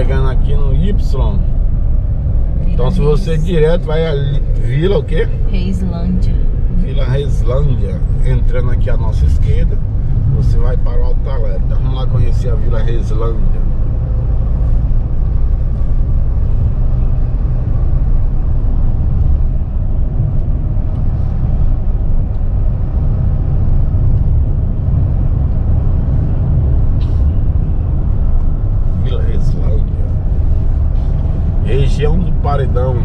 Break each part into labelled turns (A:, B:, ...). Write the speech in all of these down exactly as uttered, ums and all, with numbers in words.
A: chegando aqui no Y. Então se você direto vai ali, Vila o quê?
B: Reislândia.
A: Vila Reislândia. Entrando aqui à nossa esquerda, você vai para o Alto Alegre. Então vamos lá conhecer a Vila Reislândia. Vila Reislândia. Região do Paredão,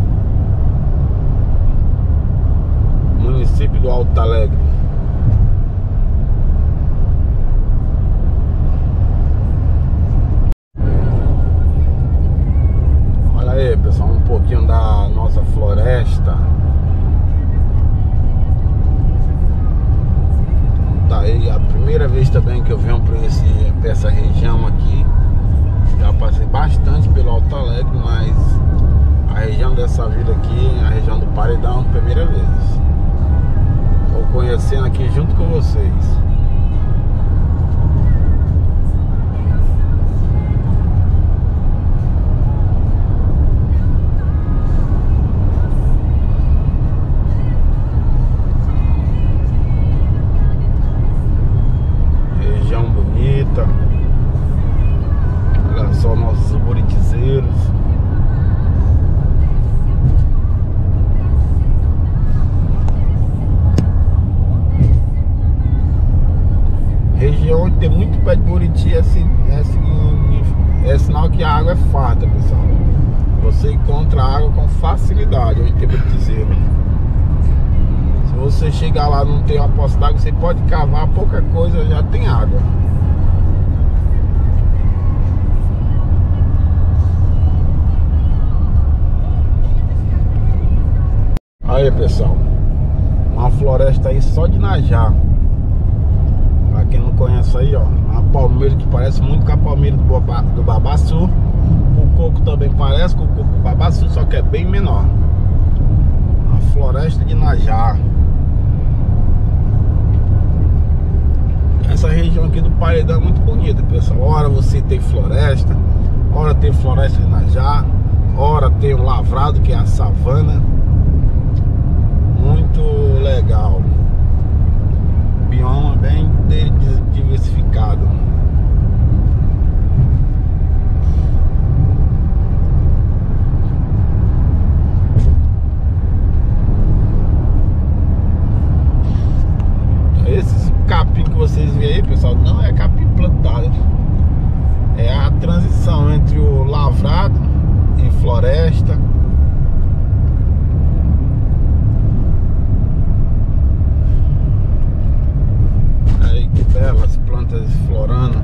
A: município do Alto Alegre. Olha aí, pessoal, um pouquinho da nossa floresta. Tá aí a primeira vez também que eu venho para esse, pra essa região aqui. Já passei bastante pelo Alto Alegre, mas a região dessa vila aqui, a região do Paredão, primeira vez. Estou conhecendo aqui junto com vocês. Região bonita. Olha só nossos buritizeiros. Região onde tem muito pé de buriti é, é, é sinal que a água é farta, pessoal. Você encontra água com facilidade onde tem buritizeiro. Se você chegar lá e não tem uma poça d'água, você pode cavar pouca coisa, já tem água. Aí, pessoal, uma floresta aí só de najá. Pra quem não conhece aí, ó, uma palmeira que parece muito com a palmeira do, Baba, do babaçu. O coco também parece com o coco do babaçu, só que é bem menor. A floresta de najá. Essa região aqui do Paredão é muito bonita, pessoal. Ora você tem floresta, ora tem floresta de najá, ora tem o lavrado, que é a savana. Muito legal. Bioma bem diversificado. Esses capim que vocês veem aí, pessoal, não é capim plantado. É a transição entre o lavrado e floresta. Belas plantas florando.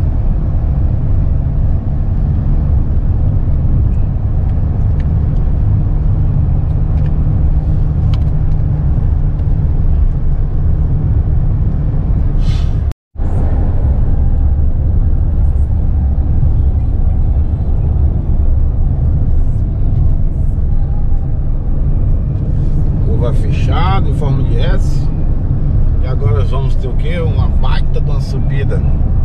A: Curva fechada em forma de S. E agora nós vamos ter o que? Uma baita de uma subida.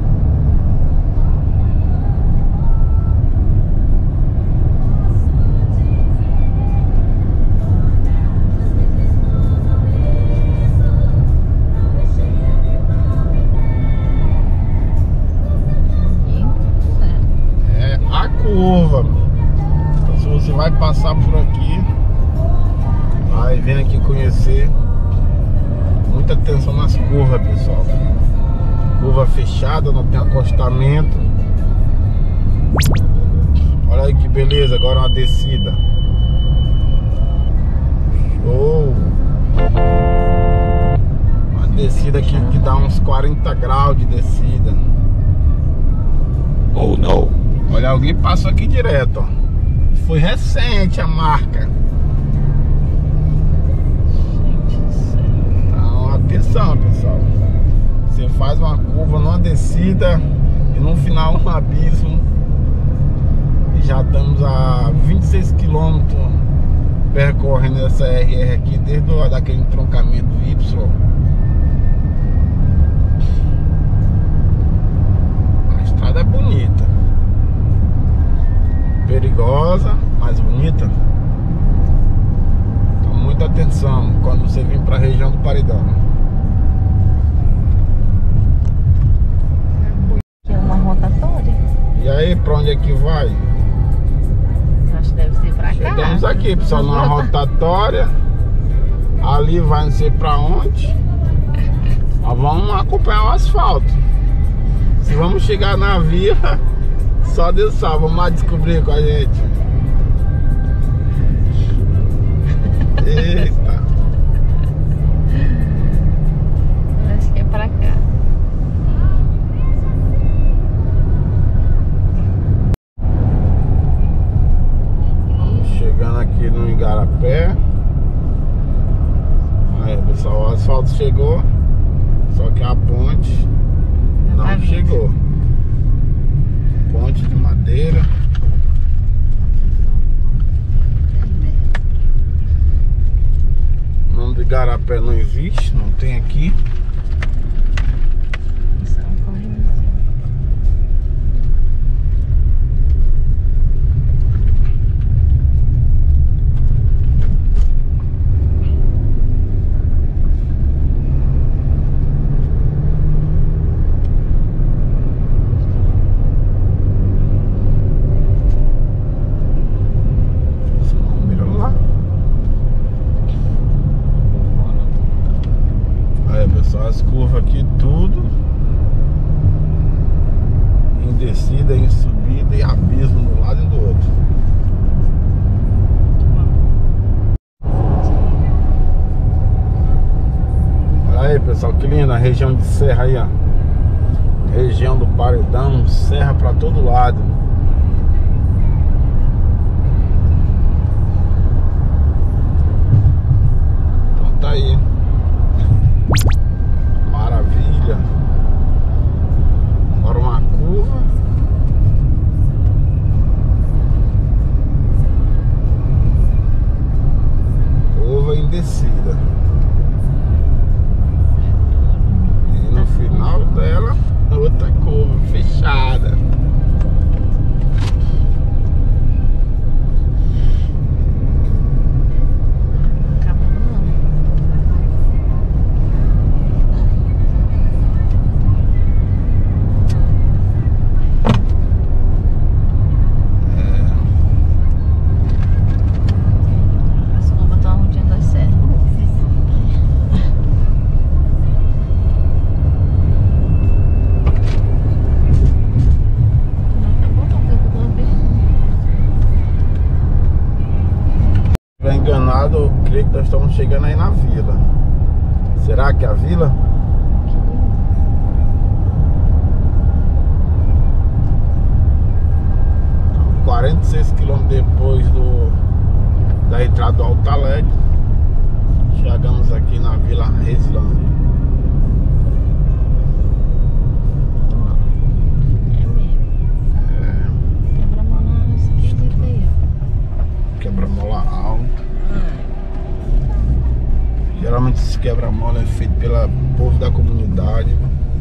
A: É a curva. Então se você vai passar por aqui, vai vir aqui conhecer. Muita atenção nas curvas, pessoal. Curva fechada, não tem acostamento. Olha aí que beleza, agora uma descida. Show! Uma descida aqui que dá uns quarenta graus de descida. Oh não! Olha, alguém passou aqui direto, ó. Foi recente a marca. Atenção, pessoal, você faz uma curva numa descida e no final um abismo. E já estamos a vinte e seis quilômetros percorrendo essa R R aqui, desde o, daquele entroncamento do Y. A estrada é bonita. perigosa, mais bonita. Então muita atenção quando você vir para a região do Paredão.
B: Aqui é uma rotatória.
A: E aí, para onde é que vai?
B: Acho que deve ser pra cá.
A: Chegamos aqui, pessoal, numa rotatória. Ali vai não sei pra onde. Nós vamos acompanhar o asfalto. Se vamos chegar na vila, só Deus sabe. Vamos lá descobrir com a gente. Eita.
B: Acho que é pra cá.
A: Estamos chegando aqui no Igarapé. Aí, pessoal, o asfalto chegou. Só que a ponte não
B: Tá
A: chegou. Ponte de madeira. O nome de Igarapé não existe, não tem aqui.
B: Só um correndo.
A: As curvas aqui tudo em descida, em subida e abismo de um lado e do outro. Olha aí, pessoal, que linda a região de serra aí, ó. Região do Paredão, serra pra todo lado. Então tá aí. Maravilha. Agora uma curva. Curva em descida. E no final dela, outra curva fechada. Enganado, eu creio que nós estamos chegando aí na vila. Será que é a vila? quarenta e seis quilômetros depois do, da entrada do Alto Alegre, chegamos aqui na Vila Reslândia.
B: É mesmo.
A: É,
B: Quebra-mola esquisita aí, ó.
A: quebra-mola alto. Geralmente esse quebra-mola é feito pelo povo da comunidade.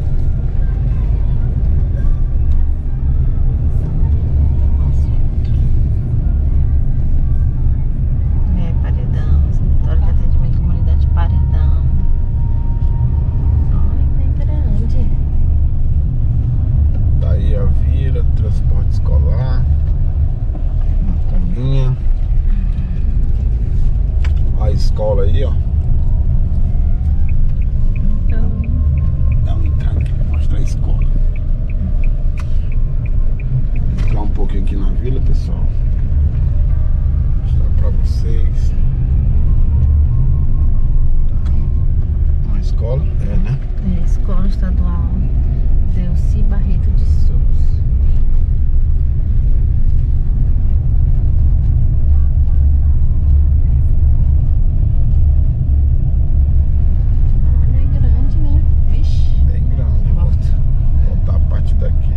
B: É, Paredão, Escritório de Atendimento Comunidade Paredão. Ai, bem grande.
A: Tá aí a vila, transporte escolar, uma caminha. A escola aí, ó.
B: Então,
A: Dá uma entrada aqui pra mostrar a escola. Vou entrar um pouquinho aqui na vila, pessoal. Mostrar pra vocês. Uma escola, é, né?
B: é Escola Estadual Delci Barreto de Souza. Olha, é grande, né? Vixe.
A: Bem grande. Vou voltar a partir daqui.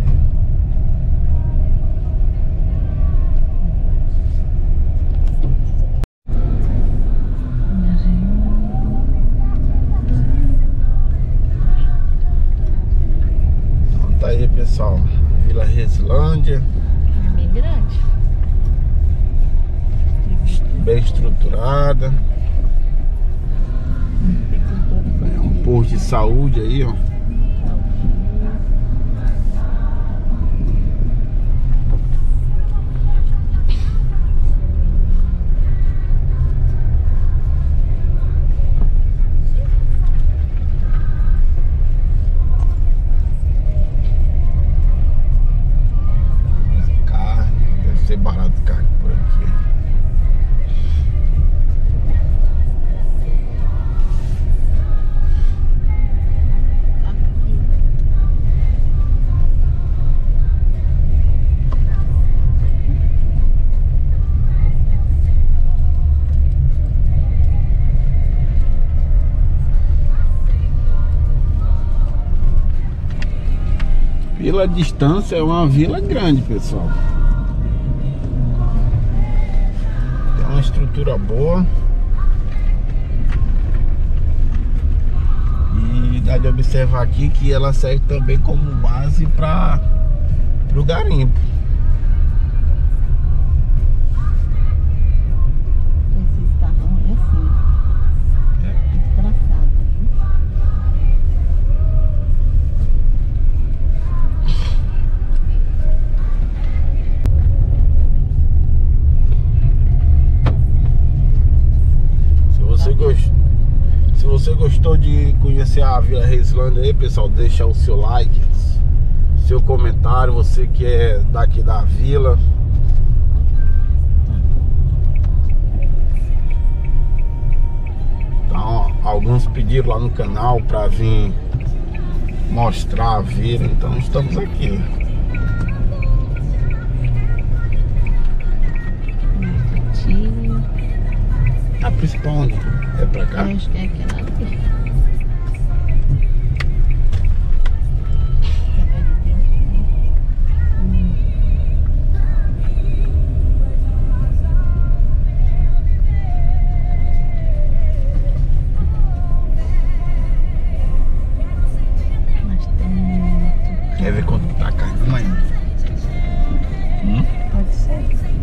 A: Então tá aí, pessoal. Vila Reslândia.
B: É bem grande.
A: bem estruturada. É um posto de saúde aí, ó. Ser barato carne por aqui. Vila Distância é uma vila grande, pessoal. Uma estrutura boa e dá de observar aqui que ela serve também como base para o garimpo.
B: Esse carrão é assim, é traçado.
A: Se você gostou de conhecer a Vila Reislândia aí, pessoal, deixa o seu like, seu comentário, você que é daqui da vila. Então, alguns pediram lá no canal para vir mostrar a vila, então estamos aqui. A principal onde? É pra cá?
B: Eu acho que é aquela ali. Mas tem muito.
A: Quer ver quanto tá a carne, mãe? Hum?
B: Pode ser.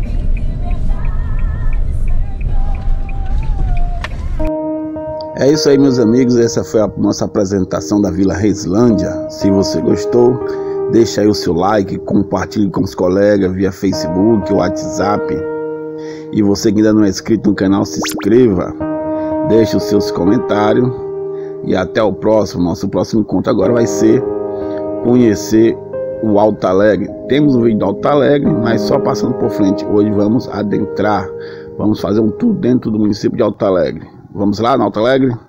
A: É isso aí, meus amigos, essa foi a nossa apresentação da Vila Reislândia. Se você gostou, deixa aí o seu like, compartilhe com os colegas via Facebook, WhatsApp. E você que ainda não é inscrito no canal, se inscreva, deixe os seus comentários e até o próximo. Nosso próximo encontro agora vai ser conhecer o Alto Alegre. Temos um vídeo do Alto Alegre, mas só passando por frente. Hoje vamos adentrar, vamos fazer um tour dentro do município de Alto Alegre. Vamos lá no Alto Alegre?